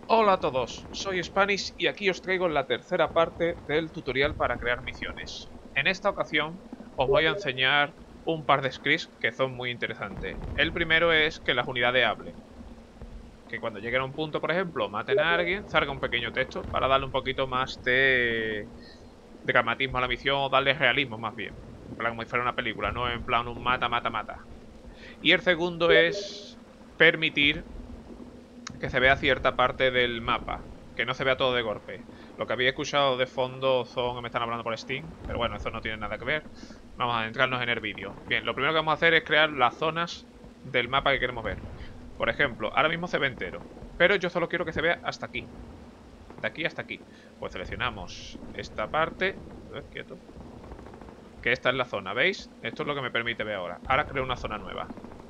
Hola a todos, soy Spanish y aquí os traigo la tercera parte del tutorial para crear misiones. En esta ocasión os voy a enseñar un par de scripts que son muy interesantes. El primero es que las unidades hablen. Que cuando lleguen a un punto, por ejemplo, maten a alguien, salga un pequeño texto para darle un poquito más de dramatismo a la misión o darle realismo más bien. En plan como si fuera una película, no en plan un mata, mata, mata. Y el segundo es permitir que se vea cierta parte del mapa, que no se vea todo de golpe. Lo que había escuchado de fondo son, me están hablando por Steam, pero bueno, eso no tiene nada que ver. Vamos a adentrarnos en el vídeo. Bien, lo primero que vamos a hacer es crear las zonas del mapa que queremos ver. Por ejemplo, ahora mismo se ve entero, pero yo solo quiero que se vea hasta aquí. De aquí hasta aquí. Pues seleccionamos esta parte. Quieto. Que esta es la zona, ¿veis? Esto es lo que me permite ver ahora. Ahora creo una zona nueva.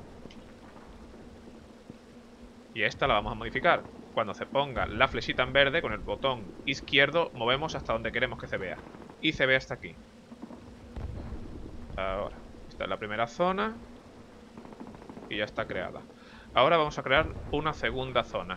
Y esta la vamos a modificar. Cuando se ponga la flechita en verde, con el botón izquierdo, movemos hasta donde queremos que se vea. Y se ve hasta aquí. Ahora, esta es la primera zona. Y ya está creada. Ahora vamos a crear una segunda zona.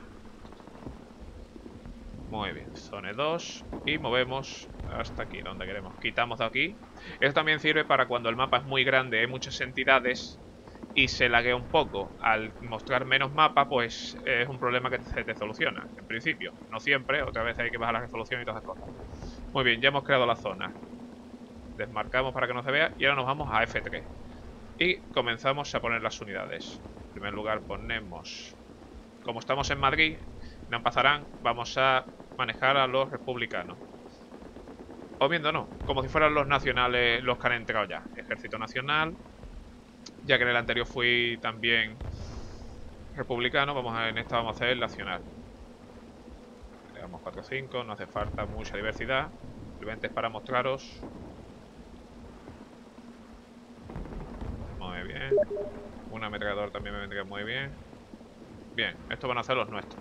Muy bien, zona 2. Y movemos hasta aquí, donde queremos. Quitamos de aquí. Esto también sirve para cuando el mapa es muy grande, hay muchas entidades y se laguea un poco. Al mostrar menos mapa, pues es un problema que se te soluciona, en principio. No siempre, otra vez hay que bajar la resolución y todas esas cosas. Muy bien, ya hemos creado la zona. Desmarcamos para que no se vea y ahora nos vamos a F3. Y comenzamos a poner las unidades. En primer lugar ponemos... Como estamos en Madrid, no pasarán, vamos a manejar a los republicanos. O viendo no, como si fueran los nacionales los que han entrado ya. Ejército Nacional. Ya que en el anterior fui también republicano, en esta vamos a hacer nacional. Creamos 4 o 5, no hace falta mucha diversidad. Simplemente es para mostraros. Muy bien. Un ametrallador también me vendría muy bien. Bien, estos van a ser los nuestros.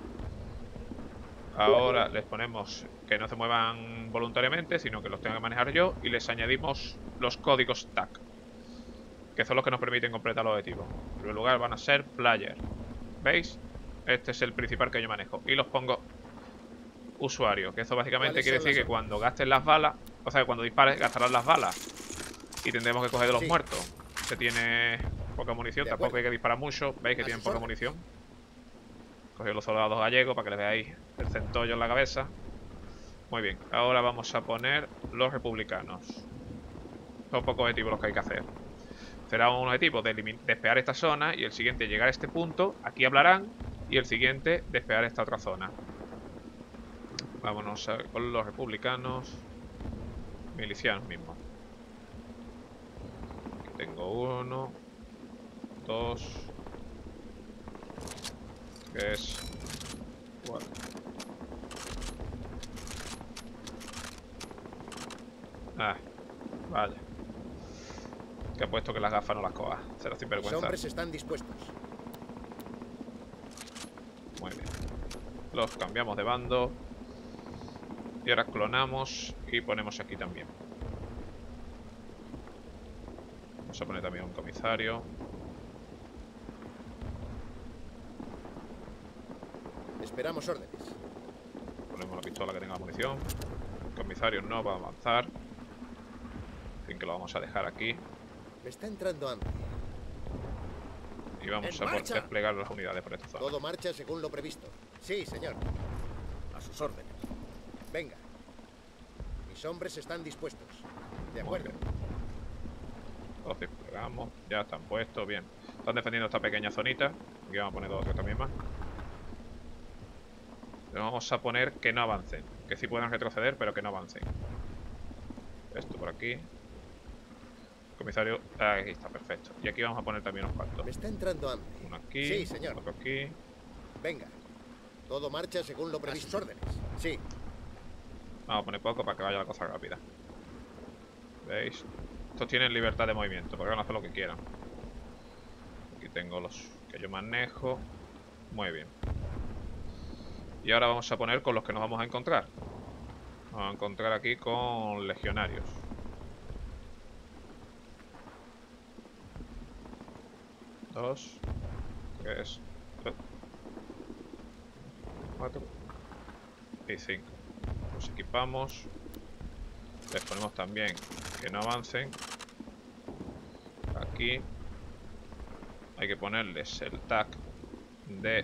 Ahora les ponemos que no se muevan voluntariamente, sino que los tengo que manejar yo. Y les añadimos los códigos TAC, que son los que nos permiten completar los objetivos. En primer lugar van a ser player. ¿Veis? Este es el principal que yo manejo. Y los pongo usuario, que eso básicamente quiere decir que cuando gastes las balas, o sea, cuando dispares gastarás las balas y tendremos que coger de los muertos. Que tiene poca munición, tampoco hay que disparar mucho. ¿Veis que tienen poca munición? Cogí los soldados gallegos para que les veáis el centollo en la cabeza. Muy bien, ahora vamos a poner los republicanos. Son pocos objetivos los que hay que hacer. Será un objetivo de despejar esta zona y el siguiente llegar a este punto, aquí hablarán, y el siguiente despejar esta otra zona. Vámonos con los republicanos. Milicianos mismos. Aquí tengo 1, 2, 3, 4. Ah, vaya. Que ha puesto que las gafas no las coja. Será sinvergüenza. Los hombres están dispuestos. Muy bien. Los cambiamos de bando. Y ahora clonamos y ponemos aquí también. Vamos a poner también un comisario. Esperamos órdenes. Ponemos la pistola que tenga munición. El comisario no va a avanzar. Así que lo vamos a dejar aquí. Me está entrando hambre. Y vamos a desplegar las unidades por esta zona. Todo marcha según lo previsto. Sí, señor. A sus órdenes. Venga. Mis hombres están dispuestos. De acuerdo. Los desplegamos. Ya están puestos. Bien. Están defendiendo esta pequeña zonita. Aquí vamos a poner dos también más. Les vamos a poner que no avancen. Que sí puedan retroceder, pero que no avancen. Esto por aquí. Comisario, aquí está, perfecto. Y aquí vamos a poner también unos cuantos. Me está entrando hambre. Uno aquí, sí, señor. otro aquí. Venga. Todo marcha según lo previsto. A sus órdenes. Sí. Vamos a poner poco para que vaya la cosa rápida. ¿Veis? Estos tienen libertad de movimiento, porque van a hacer lo que quieran. Aquí tengo los que yo manejo. Muy bien. Y ahora vamos a poner con los que nos vamos a encontrar. Vamos a encontrar aquí con legionarios. Dos, tres. 4 y 5. Los equipamos. Les ponemos también que no avancen. Aquí hay que ponerles el tag de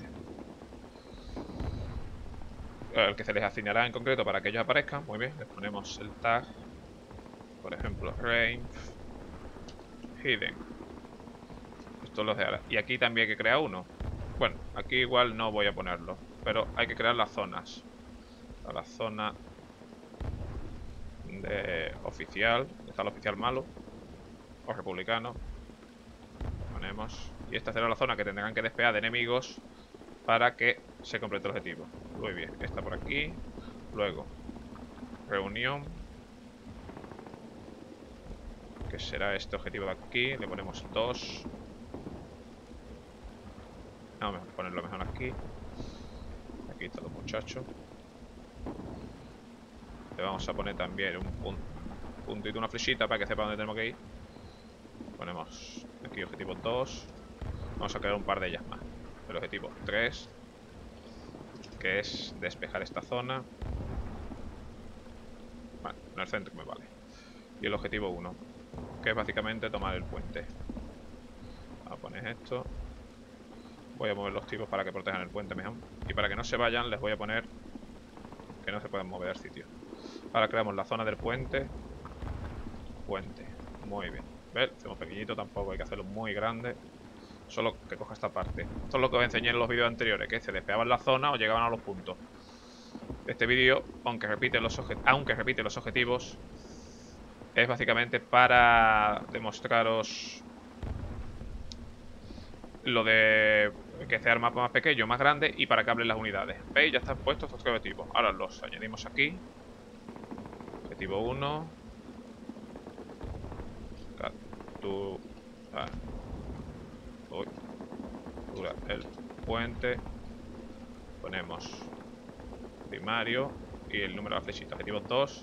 el que se les asignará en concreto para que ellos aparezcan. Muy bien, les ponemos el tag, por ejemplo, range hidden. Esto los de ahora. Y aquí también hay que crear uno. Bueno, aquí igual no voy a ponerlo, pero hay que crear las zonas. La zona de oficial, está el oficial malo o republicano. Ponemos. Y esta será la zona que tendrán que despejar de enemigos para que se complete el objetivo. Muy bien, esta por aquí. Luego, reunión, que será este objetivo de aquí. Le ponemos 2. No, mejor ponerlo mejor aquí. Aquí están los muchachos. Le vamos a poner también un puntito, una flechita para que sepa dónde tenemos que ir. Ponemos aquí objetivo 2. Vamos a crear un par de ellas más. El objetivo 3, que es despejar esta zona. Bueno, en el centro me vale. Y el objetivo 1, que es básicamente tomar el puente. Vamos a poner esto. Voy a mover los tipos para que protejan el puente mejor. Y para que no se vayan, les voy a poner que no se puedan mover al sitio. Ahora creamos la zona del puente. Puente. Muy bien. ¿Ves? Hacemos pequeñito, tampoco hay que hacerlo muy grande. Solo que coja esta parte. Esto es lo que os enseñé en los vídeos anteriores, que se despegaban la zona o llegaban a los puntos. Este vídeo, aunque repite los objetivos, es básicamente para demostraros lo de que sea el mapa más pequeño, más grande, y para que hablen las unidades. ¿Veis? Ya están puestos estos objetivos. Ahora los añadimos aquí. Objetivo 1. Capturar el puente. Ponemos primario y el número de la flechita. Objetivo 2.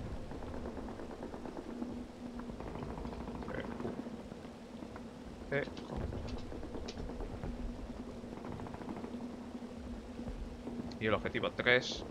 Y el objetivo 3.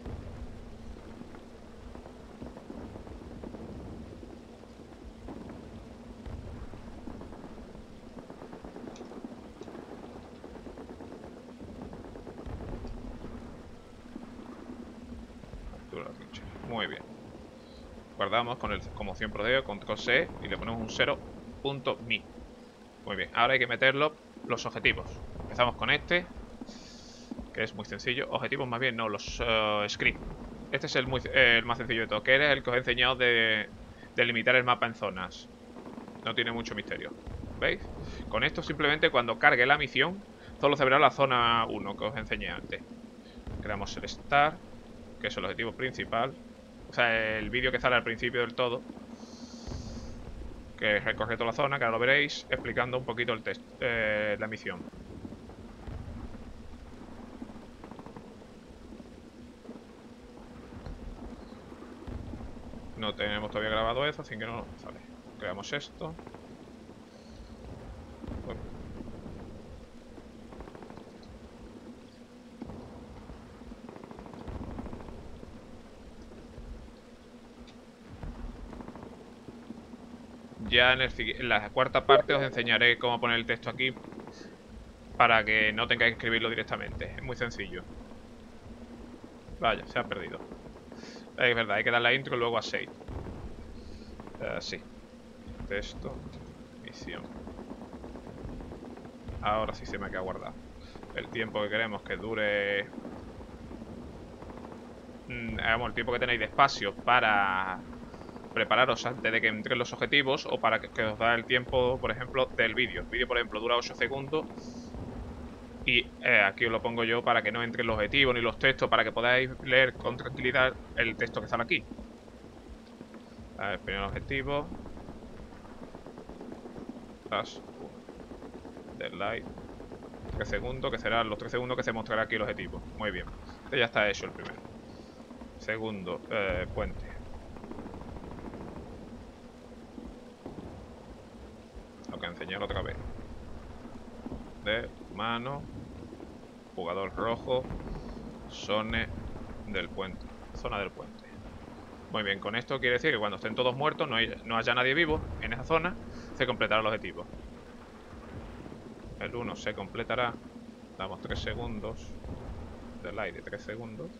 Muy bien. Guardamos con el como 100 prodeo, control C y le ponemos un 0.mi. Muy bien, ahora hay que meterlo los objetivos. Empezamos con este, que es muy sencillo. Objetivos más bien, no, los script. Este es el más sencillo de todo, que es el que os he enseñado de delimitar el mapa en zonas. No tiene mucho misterio. ¿Veis? Con esto simplemente cuando cargue la misión, solo se verá la zona 1 que os enseñé antes. Creamos el start, que es el objetivo principal. O sea, el vídeo que sale al principio del todo, que recorre toda la zona, que ahora lo veréis, explicando un poquito el la misión. No tenemos todavía grabado eso, así que no sale. Creamos esto. Bueno. Ya en la cuarta parte os enseñaré cómo poner el texto aquí para que no tengáis que escribirlo directamente. Es muy sencillo. Vaya, se ha perdido. Es verdad, hay que darle a intro y luego a save. Sí. Texto. Misión. Ahora sí se me ha quedado guardado. El tiempo que queremos que dure... el tiempo que tenéis de espacio para prepararos antes de que entren los objetivos, o para que os da el tiempo, por ejemplo, del vídeo. El vídeo, por ejemplo, dura 8 segundos. Y aquí os lo pongo yo para que no entren los objetivos ni los textos, para que podáis leer con tranquilidad el texto que sale aquí. A ver, primer objetivo. Plus 1. Deadline. 3 segundos, que serán los 3 segundos que se mostrará aquí el objetivo. Muy bien. Este ya está hecho el primero. Segundo, puente. Lo que enseñar otra vez. De mano. Jugador rojo. Zone del puente. Zona del puente. Muy bien, con esto quiere decir que cuando estén todos muertos, no haya nadie vivo en esa zona, se completará el objetivo. El 1 se completará. Damos 3 segundos del aire, 3 segundos.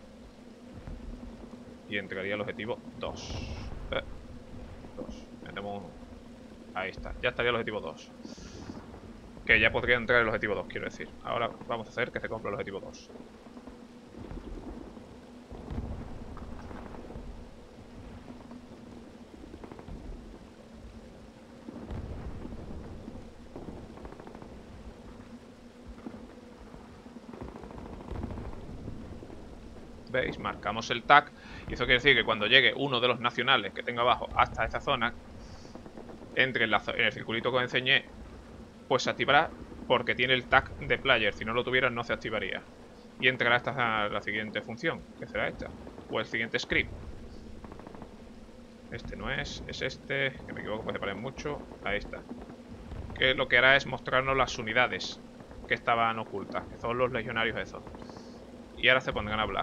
Y entregaría el objetivo 2. 2. Metemos uno. Ahí está, ya estaría el objetivo 2. Que ya podría entrar el objetivo 2, quiero decir. Ahora vamos a hacer que se compre el objetivo 2. ¿Veis? Marcamos el tag. Y eso quiere decir que cuando llegue uno de los nacionales que tenga abajo hasta esta zona, entre en el circulito que os enseñé, pues se activará porque tiene el tag de player. Si no lo tuviera, no se activaría. Y entrará hasta la siguiente función, que será esta, o el siguiente script. Este no es este, que me equivoco, puede parar mucho. Ahí está. Que lo que hará es mostrarnos las unidades que estaban ocultas, que son los legionarios esos. Y ahora se pondrán a hablar.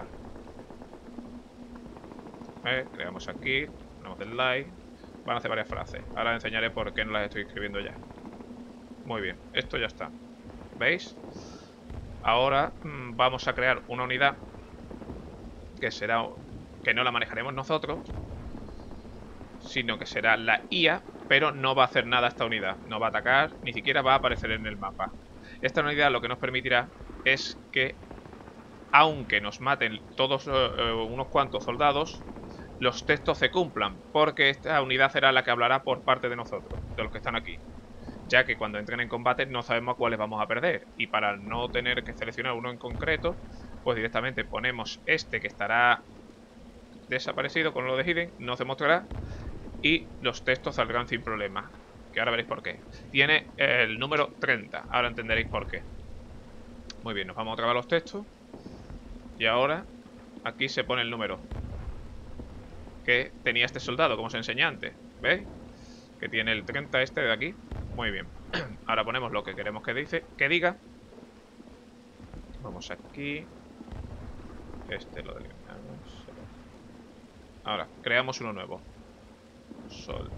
Creamos aquí, ponemos el like. Van a hacer varias frases. Ahora enseñaré por qué no las estoy escribiendo ya. Muy bien, esto ya está. ¿Veis? Ahora vamos a crear una unidad que será, que no la manejaremos nosotros, sino que será la IA, pero no va a hacer nada esta unidad. No va a atacar, ni siquiera va a aparecer en el mapa. Esta unidad lo que nos permitirá es que, aunque nos maten todos unos cuantos soldados, los textos se cumplan, porque esta unidad será la que hablará por parte de nosotros, de los que están aquí. Ya que cuando entren en combate no sabemos a cuáles vamos a perder. Y para no tener que seleccionar uno en concreto, pues directamente ponemos este que estará desaparecido con lo de Hidden, no se mostrará. Y los textos saldrán sin problema. Que ahora veréis por qué. Tiene el número 30, ahora entenderéis por qué. Muy bien, nos vamos a trabar los textos. Y ahora, aquí se pone el número que tenía este soldado, como os enseñé antes. ¿Veis? Que tiene el 30 este de aquí. Muy bien. Ahora ponemos lo que queremos que diga. Vamos aquí. Este lo delimitamos. Ahora, creamos uno nuevo. Soldado.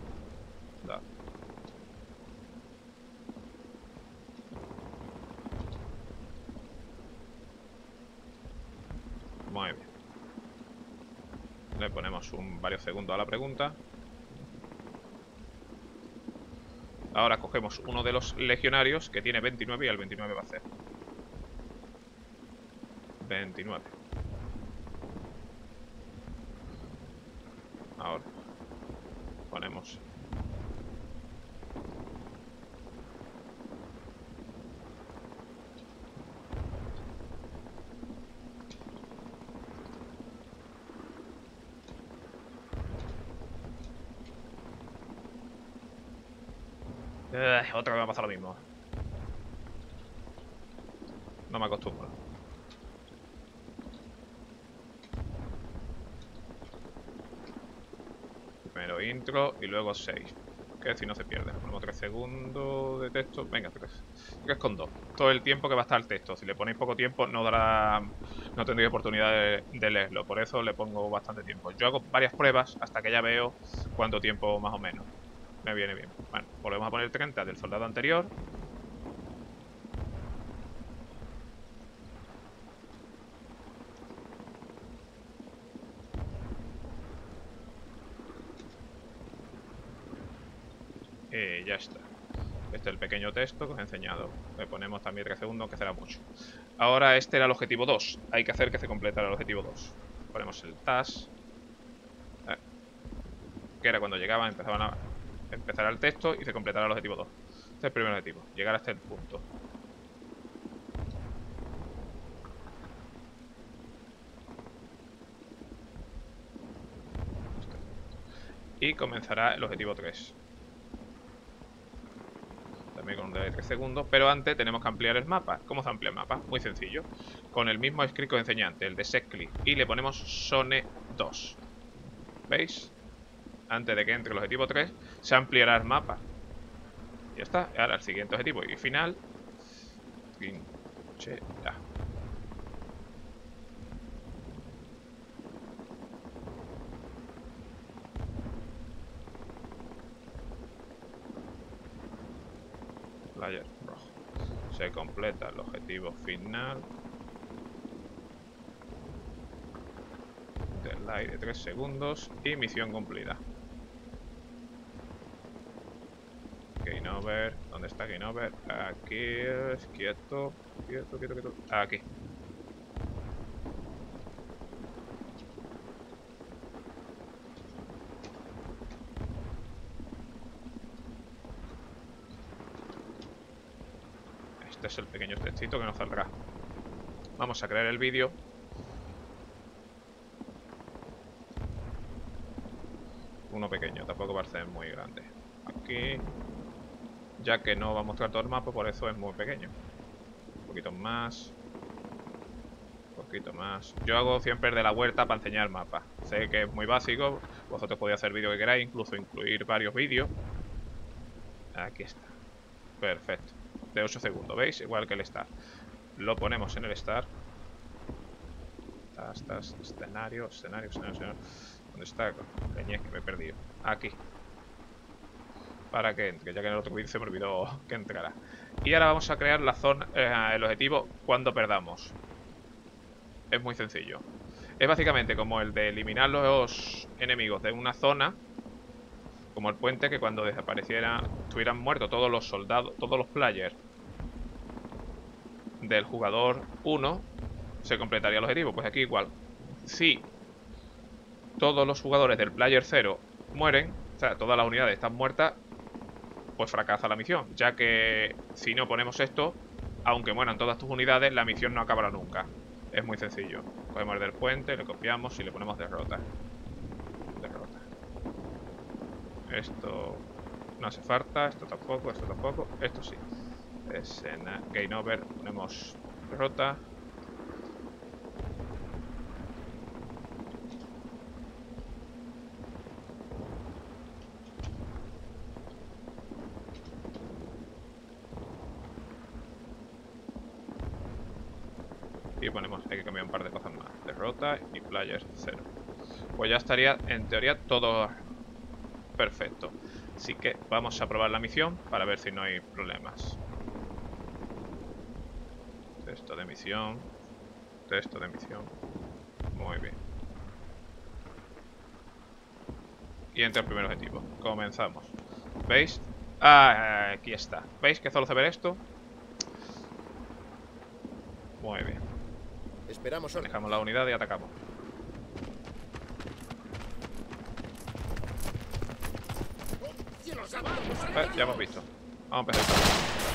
Muy bien. Le ponemos varios segundos a la pregunta. Ahora cogemos uno de los legionarios que tiene 29 y el 29 va a ser 29. Ahora ponemos otra vez me ha pasado lo mismo. No me acostumbro. Primero intro y luego 6. Que si no se pierde. Ponemos 3 segundos de texto. Venga, 3,2. Todo el tiempo que va a estar el texto. Si le ponéis poco tiempo no tendréis oportunidad de leerlo. Por eso le pongo bastante tiempo. Yo hago varias pruebas hasta que ya veo cuánto tiempo más o menos me viene bien. Bueno, volvemos a poner 30 del soldado anterior. Y ya está. Este es el pequeño texto que os he enseñado. Le ponemos también 3 segundos, que será mucho. Ahora este era el objetivo 2. Hay que hacer que se completara el objetivo 2. Ponemos el task. Que era cuando llegaban, empezará el texto y se completará el objetivo 2. Este es el primer objetivo, llegar hasta el punto. Y comenzará el objetivo 3. También con un delay de 3 segundos. Pero antes tenemos que ampliar el mapa. ¿Cómo se amplía el mapa? Muy sencillo. Con el mismo script que os enseñé antes, el de setclick. Y le ponemos Zone 2. ¿Veis? Antes de que entre el objetivo 3, se ampliará el mapa. Ya está. Ahora el siguiente objetivo y final. Trinchera. Se completa el objetivo final. Delay de 3 segundos y misión cumplida. Game over. ¿Dónde está Game over? Aquí. Quieto. Quieto, quieto, quieto. Aquí. Este es el pequeño textito que nos saldrá. Vamos a crear el vídeo. Uno pequeño, tampoco va a ser muy grande. Aquí, ya que no va a mostrar todo el mapa, por eso es muy pequeño. Un poquito más. Un poquito más. Yo hago siempre de la huerta para enseñar el mapa. Sé que es muy básico. Vosotros podéis hacer el vídeo que queráis, incluso incluir varios vídeos. Aquí está. Perfecto. De 8 segundos, ¿veis? Igual que el start. Lo ponemos en el start. Escenario. ¿Dónde está? Coño, que me he perdido. Aquí. Para que entre, ya que en el otro vídeo se me olvidó que entrara. Y ahora vamos a crear la zona, el objetivo cuando perdamos. Es muy sencillo. Es básicamente como el de eliminar los enemigos de una zona. Como el puente, que cuando desapareciera, estuvieran muertos todos los soldados, todos los players del jugador 1, se completaría el objetivo. Pues aquí igual. Si todos los jugadores del player 0 mueren, o sea, todas las unidades están muertas, pues fracasa la misión. Ya que si no ponemos esto, aunque mueran todas tus unidades, la misión no acabará nunca. Es muy sencillo. Cogemos el del puente, le copiamos y le ponemos derrota. Derrota. Esto no hace falta, esto tampoco, esto sí. Escena, game over, ponemos derrota. Y ponemos, hay que cambiar un par de cosas más. Derrota y player 0. Pues ya estaría, en teoría, todo perfecto. Así que vamos a probar la misión para ver si no hay problemas. Texto de misión. Texto de misión. Muy bien. Y entra el primer objetivo. Comenzamos. ¿Veis? Ah, aquí está. ¿Veis que solo se ve esto? Muy bien. Esperamos orden. Dejamos la unidad y atacamos. Ya hemos visto. Vamos a empezar.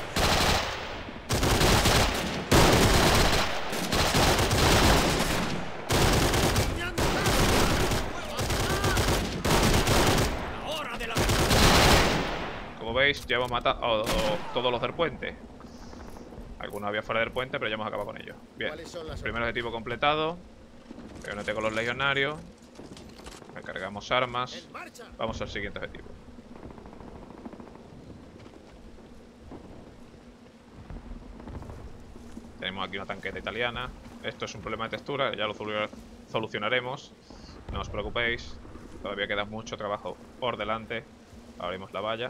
Como veis, ya hemos matado todos los del puente. Algunos había fuera del puente, pero ya hemos acabado con ellos. Bien, primer objetivo completado. Reúnete con los legionarios. Recargamos armas. Vamos al siguiente objetivo. Tenemos aquí una tanqueta italiana. Esto es un problema de textura, ya lo solucionaremos. No os preocupéis. Todavía queda mucho trabajo por delante. Abrimos la valla.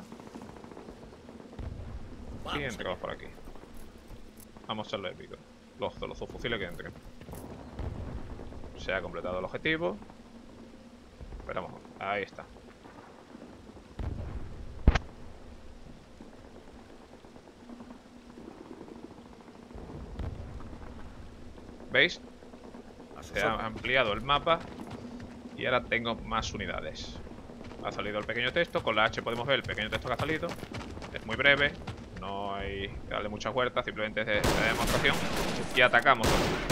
Y entramos por aquí. Vamos a lo épico. Los subfusiles que entren. Se ha completado el objetivo. Esperamos. Ahí está. ¿Veis? Se ha ampliado el mapa. Y ahora tengo más unidades. Ha salido el pequeño texto. Con la H podemos ver el pequeño texto que ha salido. Es muy breve. No hay que darle mucha vuelta. Simplemente es de demostración. Y atacamos.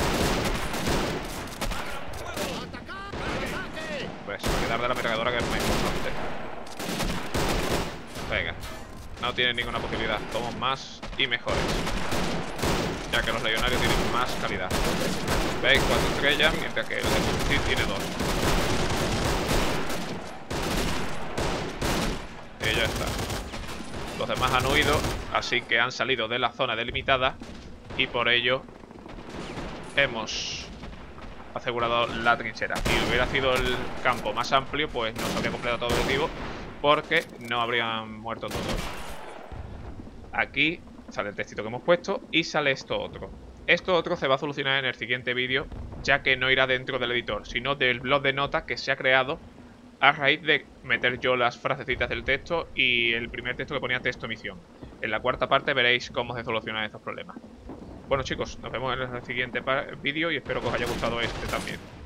Pues hay que dar de la ametralladora, que es muy importante. Venga. No tienen ninguna posibilidad. Somos más y mejores. Ya que los legionarios tienen más calidad. Veis, 4 estrellas, mientras que el de tiene 2. Y ya está. Los demás han huido, así que han salido de la zona delimitada. Y por ello hemos asegurado la trinchera. Si hubiera sido el campo más amplio, pues no se habría completado todo el objetivo, porque no habrían muerto todos. Aquí Sale el textito que hemos puesto y sale esto otro. Esto otro se va a solucionar en el siguiente vídeo, ya que no irá dentro del editor, sino del blog de notas que se ha creado a raíz de meter yo las frasecitas del texto y el primer texto que ponía texto misión. En la cuarta parte veréis cómo se solucionan estos problemas. Bueno chicos, nos vemos en el siguiente vídeo y espero que os haya gustado este también.